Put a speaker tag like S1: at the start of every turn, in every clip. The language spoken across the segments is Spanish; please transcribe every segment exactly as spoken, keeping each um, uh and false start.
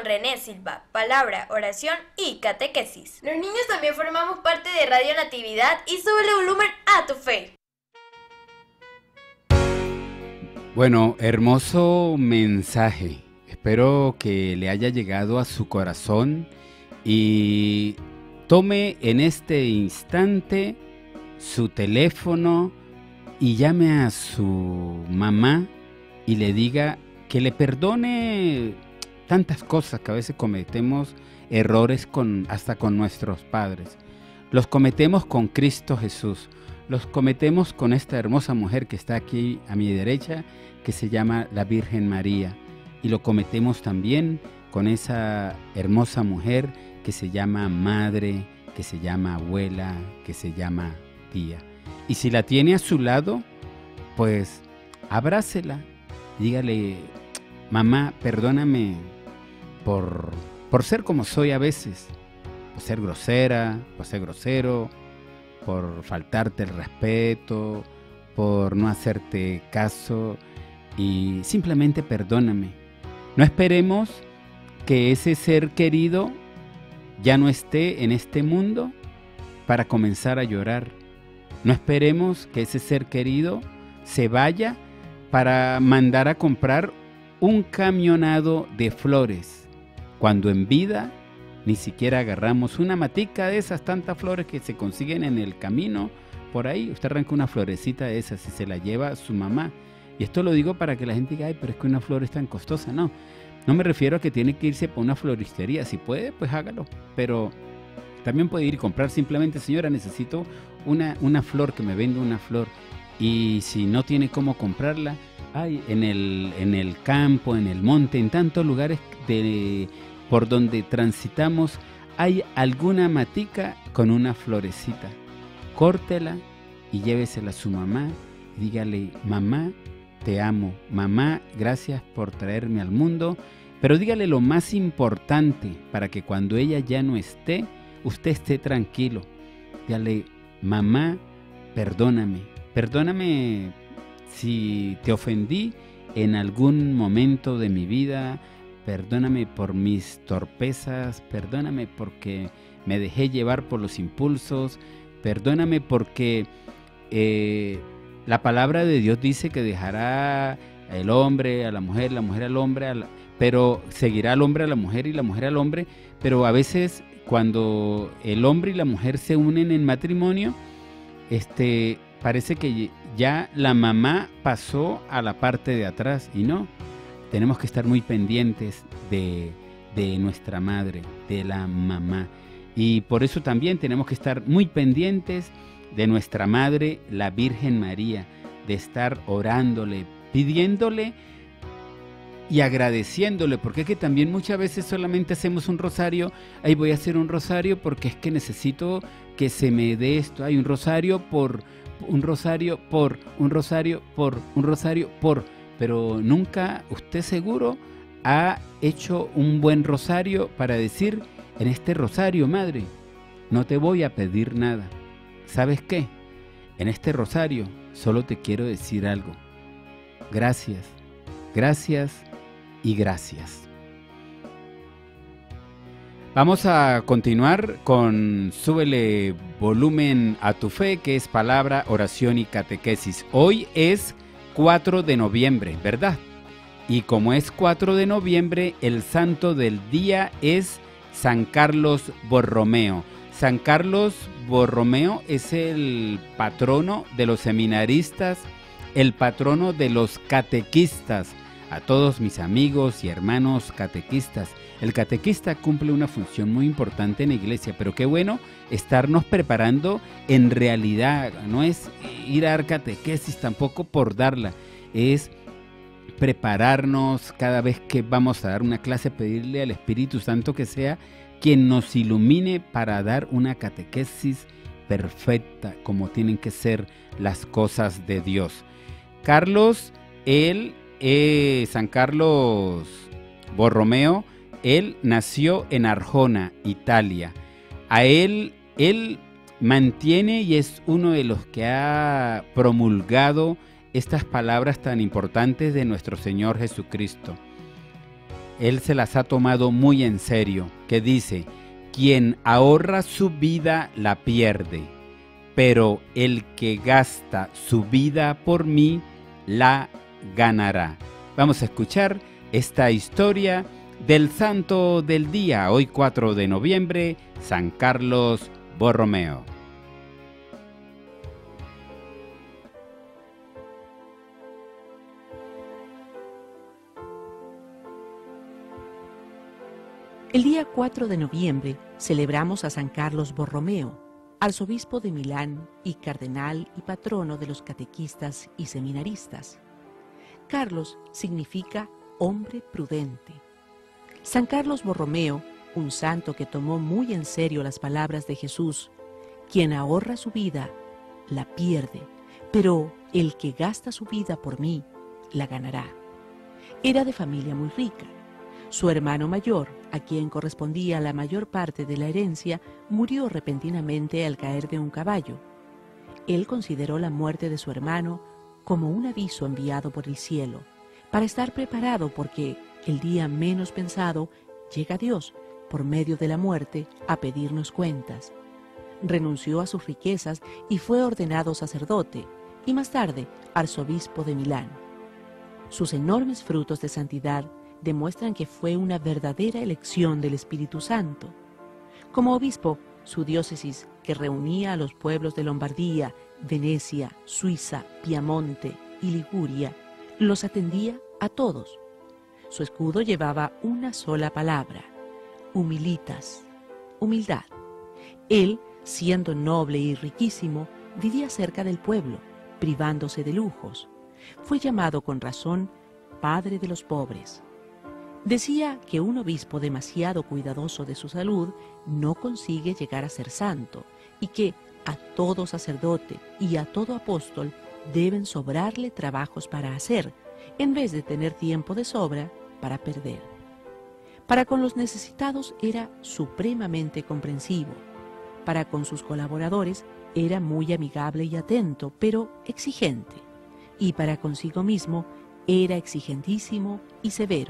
S1: René Silva, palabra, oración y catequesis. Los niños también formamos parte de Radio Natividad y súbele volumen a tu fe.
S2: Bueno, hermoso mensaje. Espero que le haya llegado a su corazón y tome en este instante su teléfono y llame a su mamá y le diga que le perdone tantas cosas que a veces cometemos errores con, hasta con nuestros padres. Los cometemos con Cristo Jesús, los cometemos con esta hermosa mujer que está aquí a mi derecha, que se llama la Virgen María, y lo cometemos también con esa hermosa mujer que se llama madre, que se llama abuela, que se llama tía. Y si la tiene a su lado, pues abrácela, dígale: mamá, perdóname por, por ser como soy a veces, por ser grosera, por ser grosero, por faltarte el respeto, por no hacerte caso, y simplemente perdóname. No esperemos que ese ser querido ya no esté en este mundo para comenzar a llorar. No esperemos que ese ser querido se vaya para mandar a comprar un camionado de flores, cuando en vida ni siquiera agarramos una matica de esas tantas flores que se consiguen en el camino. Por ahí usted arranca una florecita de esas y se la lleva a su mamá. Y esto lo digo para que la gente diga: ay, pero es que una flor es tan costosa. No, no me refiero a que tiene que irse por una floristería. Si puede, pues hágalo. Pero también puede ir y comprar simplemente: señora, necesito una, una flor, que me venda una flor. Y si no tiene cómo comprarla, hay en el, en el campo, en el monte, en tantos lugares de, por donde transitamos, hay alguna matica con una florecita. Córtela y llévesela a su mamá y dígale: mamá, te amo, mamá, gracias por traerme al mundo. Pero dígale lo más importante para que cuando ella ya no esté, usted esté tranquilo. Dígale: mamá, perdóname, perdóname si te ofendí en algún momento de mi vida, perdóname por mis torpezas, perdóname porque me dejé llevar por los impulsos, perdóname porque eh, la palabra de Dios dice que dejará el hombre a la mujer, la mujer al hombre, a la, pero seguirá al hombre a la mujer y la mujer al hombre. Pero a veces cuando el hombre y la mujer se unen en matrimonio, este, parece que ya la mamá pasó a la parte de atrás, y no, tenemos que estar muy pendientes de, de nuestra madre, de la mamá. Y por eso también tenemos que estar muy pendientes de nuestra madre, la Virgen María, de estar orándole, pidiéndole y agradeciéndole, porque es que también muchas veces solamente hacemos un rosario. Ahí voy a hacer un rosario porque es que necesito que se me dé esto. Hay un rosario por, un rosario por, un rosario por, un rosario por, pero nunca usted seguro ha hecho un buen rosario para decir: en este rosario, madre, no te voy a pedir nada. ¿Sabes qué? En este rosario solo te quiero decir algo. Gracias, gracias y gracias. Vamos a continuar con Súbele volumen a tu fe, que es palabra, oración y catequesis. Hoy es cuatro de noviembre, ¿verdad? Y como es cuatro de noviembre, el santo del día es San Carlos Borromeo. San Carlos Borromeo es el patrono de los seminaristas, el patrono de los catequistas. A todos mis amigos y hermanos catequistas, el catequista cumple una función muy importante en la iglesia, pero qué bueno estarnos preparando en realidad. No es ir a dar catequesis tampoco por darla, es prepararnos cada vez que vamos a dar una clase, pedirle al Espíritu Santo que sea quien nos ilumine para dar una catequesis perfecta, como tienen que ser las cosas de Dios. Carlos, él, eh, San Carlos Borromeo, él nació en Arjona, Italia. A él, él mantiene y es uno de los que ha promulgado estas palabras tan importantes de nuestro Señor Jesucristo. él se las ha tomado muy en serio, que dice: quien ahorra su vida la pierde, pero el que gasta su vida por mí la ganará. Vamos a escuchar esta historia del santo del día, hoy cuatro de noviembre, San Carlos Borromeo.
S3: El día cuatro de noviembre celebramos a San Carlos Borromeo, arzobispo de Milán y cardenal y patrono de los catequistas y seminaristas. Carlos significa hombre prudente. San Carlos Borromeo, un santo que tomó muy en serio las palabras de Jesús: quien ahorra su vida, la pierde, pero el que gasta su vida por mí, la ganará. Era de familia muy rica. Su hermano mayor, a quien correspondía la mayor parte de la herencia, murió repentinamente al caer de un caballo. Él consideró la muerte de su hermano como un aviso enviado por el cielo, para estar preparado porque el día menos pensado llega Dios, por medio de la muerte, a pedirnos cuentas. Renunció a sus riquezas y fue ordenado sacerdote, y más tarde arzobispo de Milán. Sus enormes frutos de santidad demuestran que fue una verdadera elección del Espíritu Santo. Como obispo, su diócesis, que reunía a los pueblos de Lombardía, Venecia, Suiza, Piamonte y Liguria, los atendía a todos. Su escudo llevaba una sola palabra: humilitas, humildad. Él, siendo noble y riquísimo, vivía cerca del pueblo, privándose de lujos. Fue llamado con razón Padre de los pobres. Decía que un obispo demasiado cuidadoso de su salud no consigue llegar a ser santo, y que a todo sacerdote y a todo apóstol deben sobrarle trabajos para hacer, en vez de tener tiempo de sobra para perder. Para con los necesitados era supremamente comprensivo. Para con sus colaboradores era muy amigable y atento, pero exigente. Y para consigo mismo era exigentísimo y severo.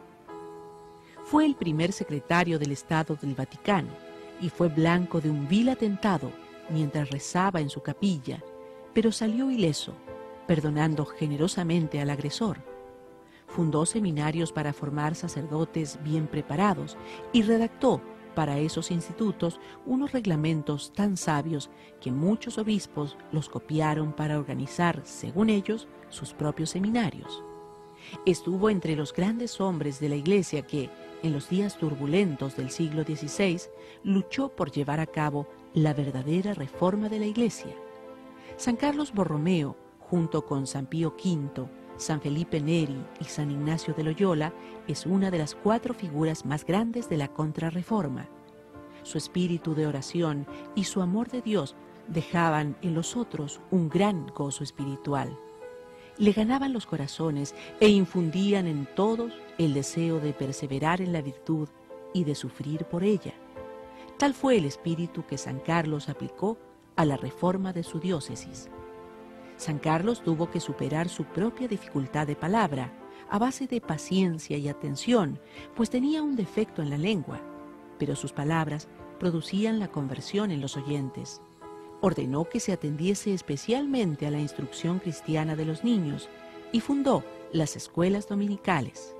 S3: Fue el primer secretario del Estado del Vaticano y fue blanco de un vil atentado mientras rezaba en su capilla, pero salió ileso, perdonando generosamente al agresor. Fundó seminarios para formar sacerdotes bien preparados y redactó para esos institutos unos reglamentos tan sabios que muchos obispos los copiaron para organizar, según ellos, sus propios seminarios. Estuvo entre los grandes hombres de la Iglesia que, en los días turbulentos del siglo dieciséis, luchó por llevar a cabo la verdadera reforma de la Iglesia. San Carlos Borromeo, junto con San Pío quinto, San Felipe Neri y San Ignacio de Loyola, es una de las cuatro figuras más grandes de la Contrarreforma. Su espíritu de oración y su amor de Dios dejaban en los otros un gran gozo espiritual. Le ganaban los corazones e infundían en todos el deseo de perseverar en la virtud y de sufrir por ella. Tal fue el espíritu que San Carlos aplicó a la reforma de su diócesis. San Carlos tuvo que superar su propia dificultad de palabra a base de paciencia y atención, pues tenía un defecto en la lengua, pero sus palabras producían la conversión en los oyentes. Ordenó que se atendiese especialmente a la instrucción cristiana de los niños y fundó las escuelas dominicales.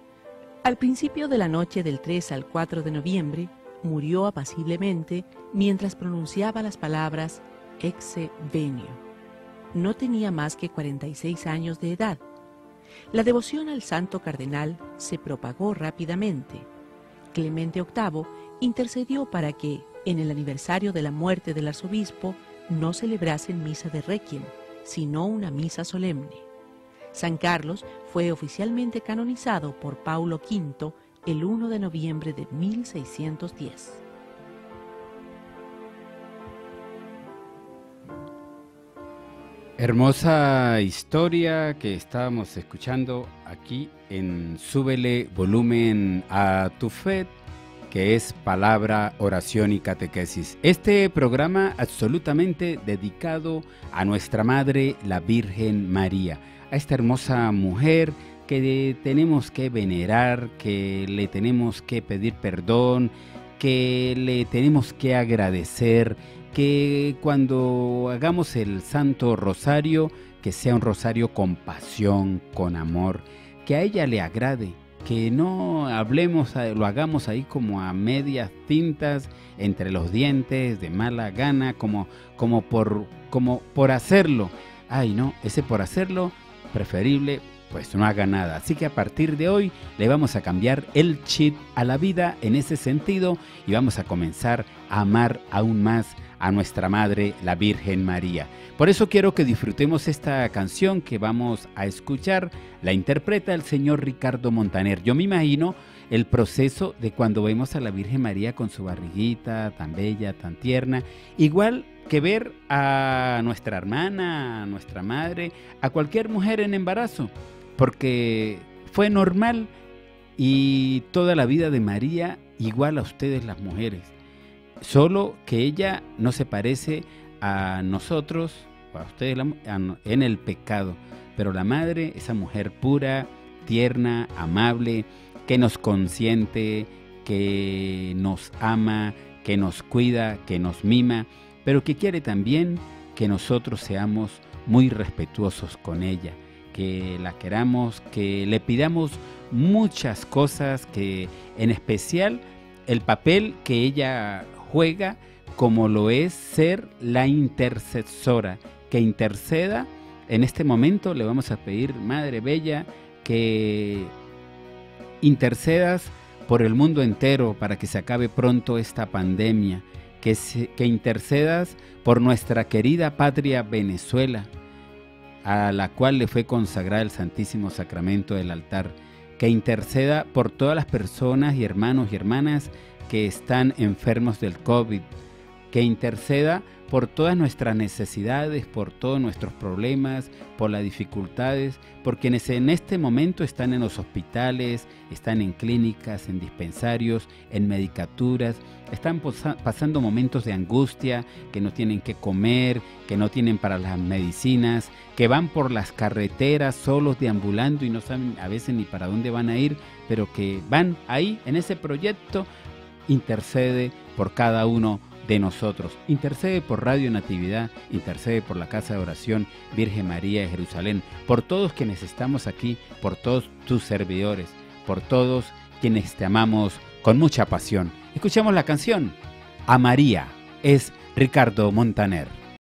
S3: Al principio de la noche del tres al cuatro de noviembre, murió apaciblemente mientras pronunciaba las palabras Ecce Venio. No tenía más que cuarenta y seis años de edad. La devoción al santo cardenal se propagó rápidamente. Clemente octavo intercedió para que, en el aniversario de la muerte del arzobispo, no celebrasen misa de requiem, sino una misa solemne. San Carlos fue oficialmente canonizado por Paulo quinto el primero de noviembre de mil seiscientos diez.
S2: Hermosa historia que estábamos escuchando aquí en Súbele volumen a tu fe, que es palabra, oración y catequesis. Este programa absolutamente dedicado a nuestra Madre, la Virgen María, a esta hermosa mujer que tenemos que venerar, que le tenemos que pedir perdón, que le tenemos que agradecer, que cuando hagamos el Santo Rosario, que sea un rosario con pasión, con amor, que a ella le agrade, que no hablemos, lo hagamos ahí como a medias tintas, entre los dientes, de mala gana, como, como, por, como por hacerlo. Ay, no, ese por hacerlo, preferible, pues no haga nada. Así que a partir de hoy le vamos a cambiar el chip a la vida en ese sentido y vamos a comenzar a amar aún más a nuestra Madre, la Virgen María. Por eso quiero que disfrutemos esta canción que vamos a escuchar. La interpreta el señor Ricardo Montaner. Yo me imagino el proceso de cuando vemos a la Virgen María con su barriguita tan bella, tan tierna, igual que ver a nuestra hermana, a nuestra madre, a cualquier mujer en embarazo, porque fue normal y toda la vida de María igual a ustedes las mujeres, solo que ella no se parece a nosotros, a ustedes en el pecado, pero la madre, esa mujer pura, tierna, amable, que nos consiente, que nos ama, que nos cuida, que nos mima, pero que quiere también que nosotros seamos muy respetuosos con ella, que la queramos, que le pidamos muchas cosas, que en especial el papel que ella juega, como lo es ser la intercesora, que interceda. En este momento le vamos a pedir, Madre Bella, que intercedas por el mundo entero para que se acabe pronto esta pandemia, que, se, que intercedas por nuestra querida patria Venezuela, a la cual le fue consagrado el Santísimo Sacramento del altar, que interceda por todas las personas y hermanos y hermanas que están enfermos del COVID, que interceda por todas nuestras necesidades, por todos nuestros problemas, por las dificultades, por quienes en este momento están en los hospitales, están en clínicas, en dispensarios, en medicaturas, están pasando momentos de angustia, que no tienen que comer, que no tienen para las medicinas, que van por las carreteras solos deambulando y no saben a veces ni para dónde van a ir, pero que van ahí en ese proyecto. Intercede por cada uno de nosotros, intercede por Radio Natividad, intercede por la Casa de Oración Virgen María de Jerusalén, por todos quienes estamos aquí, por todos tus servidores, por todos quienes te amamos con mucha pasión. Escuchamos la canción A María, es Ricardo Montaner.